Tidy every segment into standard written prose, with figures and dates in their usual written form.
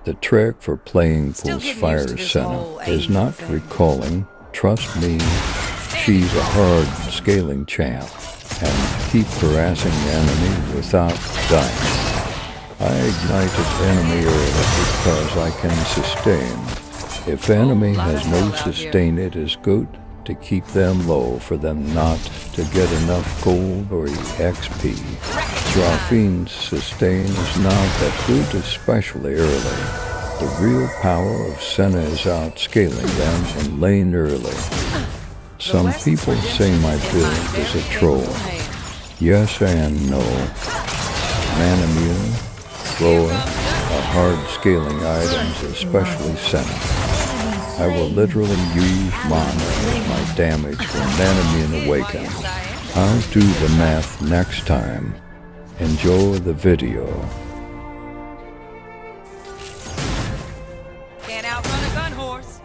The trick for playing Still Pulse getting Fire used to this Senna whole is Asian not thing. recalling. Trust me, she's a hard scaling champ, and keep harassing the enemy without dying. I ignited enemy early because I can sustain. If enemy has no sustain, it is good to keep them low for them not to get enough gold or XP. Serafine's sustain is not that good, especially early. The real power of Senna is outscaling them in lane early. Some people say my build is a troll. Yes and no. Man immune, thrower, are hard scaling items, especially Senna. I will literally use mana as my damage when Manamune awakens. I'll do the math next time. Enjoy the video. Can't outrun a gun horse.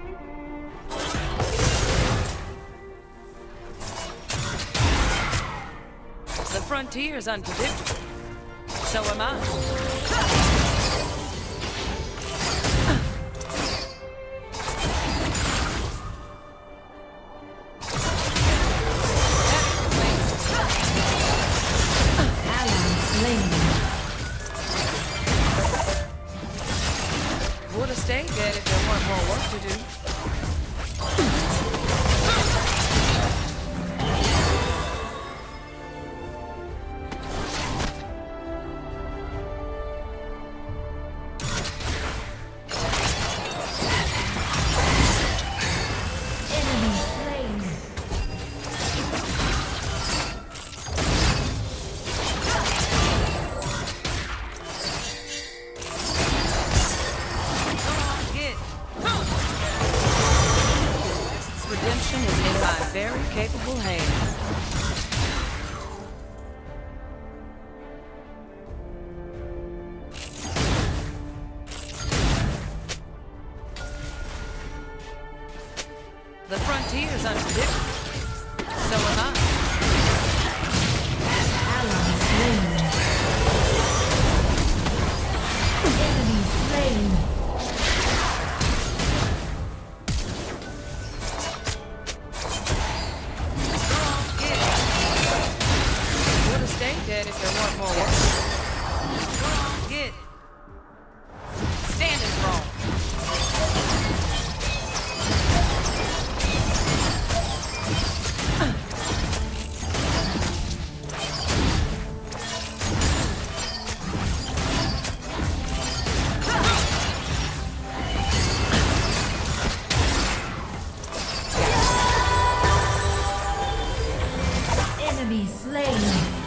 The frontier is unpredictable. So am I. Would have stayed dead if there weren't more work to do. Redemption is in my very capable hands. The frontier is unpredictable. So am I. Enemy slain. Dead if there weren't more work. Get. Standing strong. Enemy slain.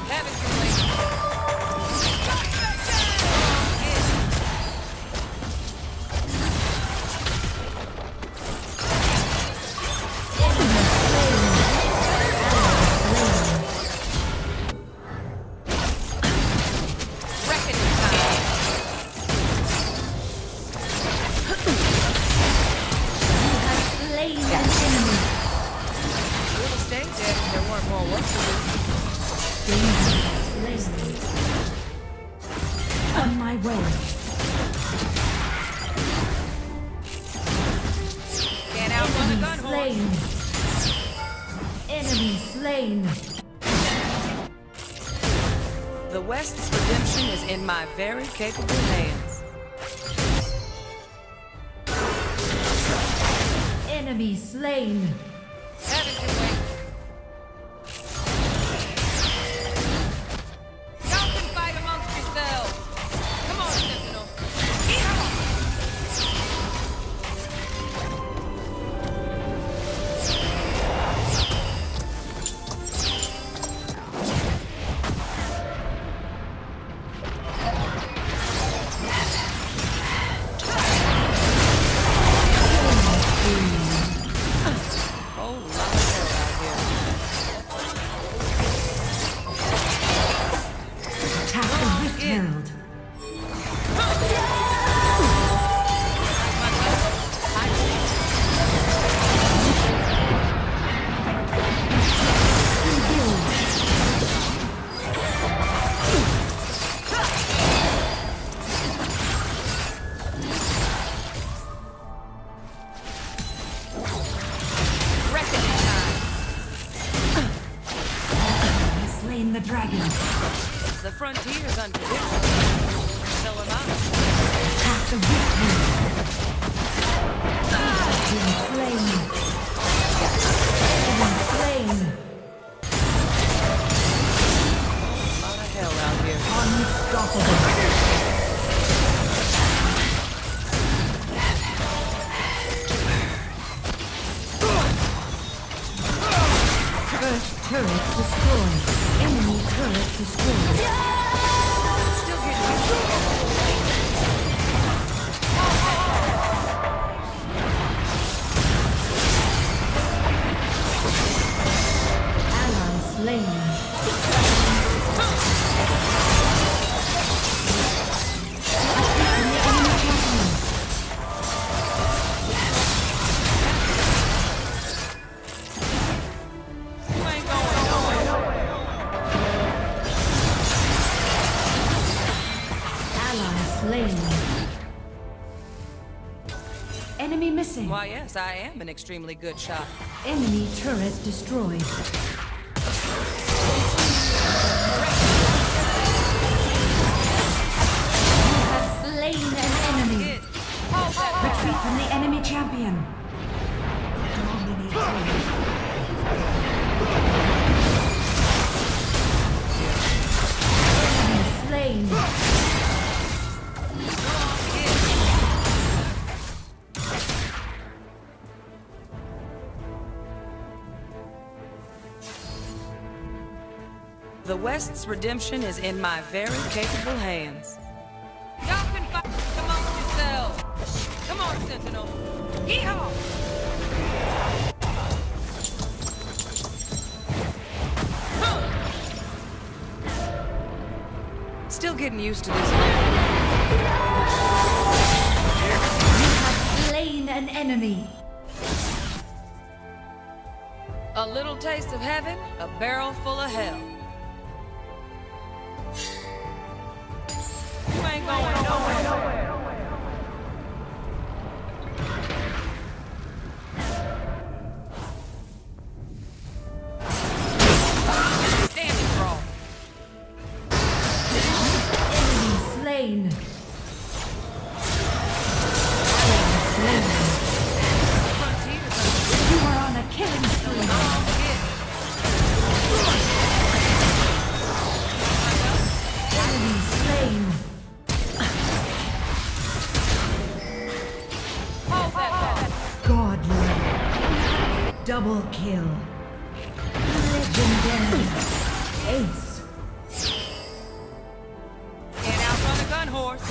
On my way. Can't outrun a gun Slain. horse. Enemy slain. The West's redemption is in my very capable hands. Enemy slain. Have it your way. Y'all can fight amongst yourselves. Come on, Sentinel. dragon. The frontier's unpredictable. So am I. Path of victory. Been slain. Been slain. A lot of hell out here. Unstoppable. First turret destroyed. Enemy turret destroyed. Still getting used to it. Ally slain. You ain't going nowhere. Ally slain. Enemy missing. Why, yes, I am an extremely good shot. Enemy turret destroyed. You have slain an enemy. Get. Hold that. Retreat from the enemy champion. Dominating. Enemy slain. The West's redemption is in my very capable hands. Y'all can fight amongst yourselves. Come on, Sentinel. Yeehaw! Still getting used to this. Slain an enemy. A little taste of heaven, a barrel full of hell. You ain't going nowhere. Standing brawl. Enemy slain. Frontiers You are on a killing spree. on get. Enemy slain. Hold that. Godlike. Double kill. Legendary. Ace. Can't outrun a gun horse.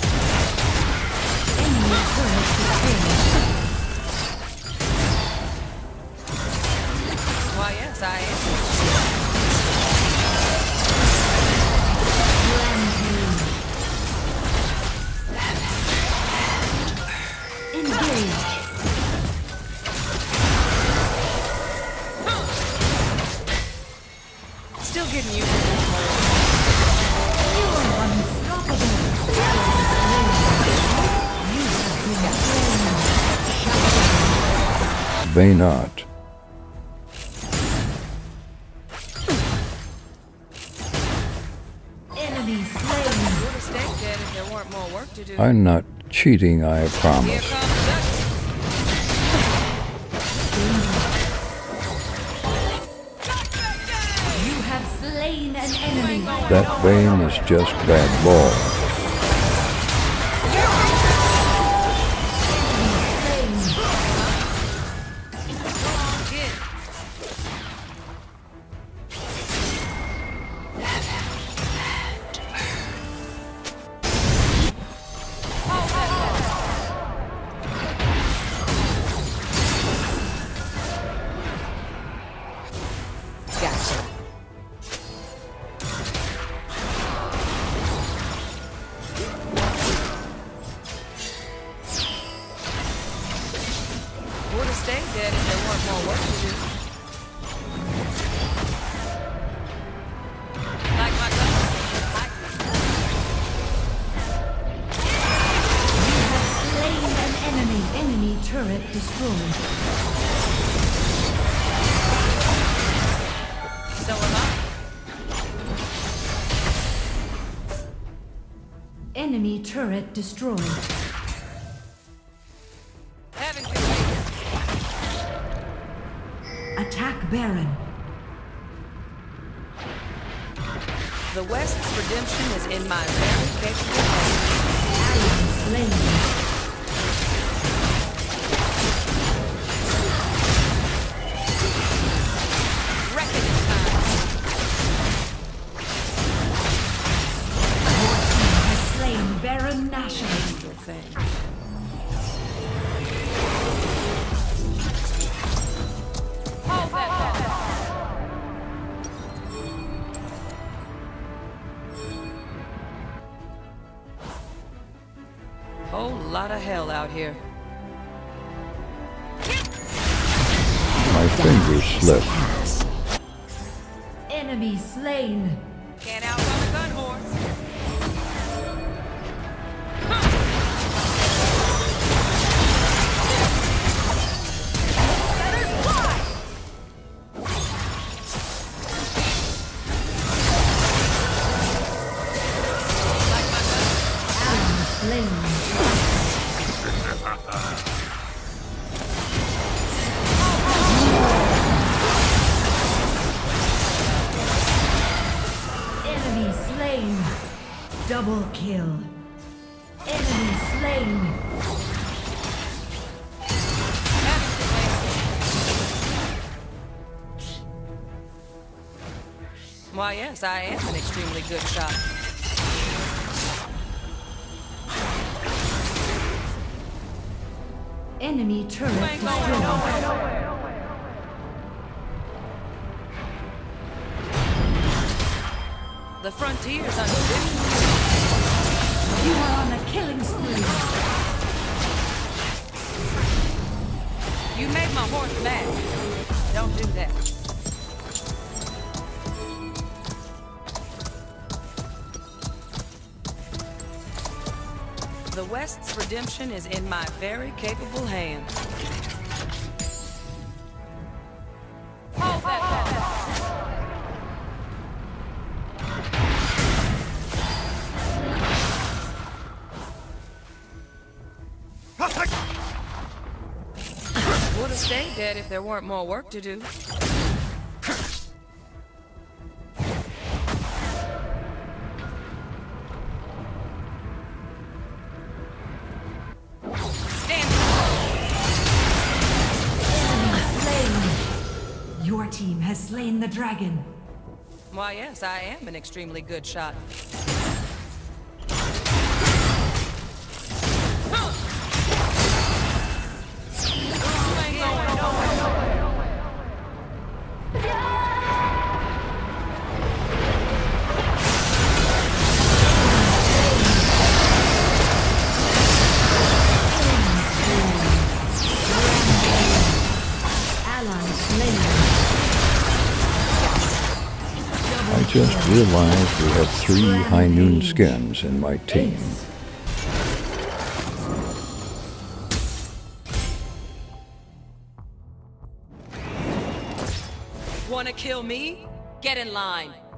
Enemy turret destroyed. Why, yes, I am. Rampage. Engage. Still getting used to this mode. You are unstoppable. You have been slain. May not. Enemy slain. Would have stayed dead if there weren't more work to do. I'm not cheating, I Here promise. comes Dutch. You have slain an enemy. That Vayne is just bad ball. Get. Gotcha. Would have stayed dead if there weren't more work to do. Like my gun. Slain an enemy. Enemy turret destroyed. So am I. Enemy turret destroyed. Haven't you waited? Attack Baron. The West's redemption is in my very capable hands. Ally slain. Reckoning time. Has slain Baron Nashor. Your thing. Hold that thought. Whole lot of hell out here. My fingers slip. Enemy slain. Can't outrun a gun horse. Ally slain. Enemy slain. Double kill. Enemy slain. Why, yes, I am an extremely good shot. Enemy turret You ain't going destroyed. nowhere. The frontier's unpredictable. You are on a killing spree. You made my horse mad. Don't do that. The West's redemption is in my very capable hands. Hold that thought. Would have stayed dead if there weren't more work to do. Your team has slain the dragon. Why, yes, I am an extremely good shot. Ally slain. I just realized we have 3 High Noon skins in my team. Wanna kill me? Get in line.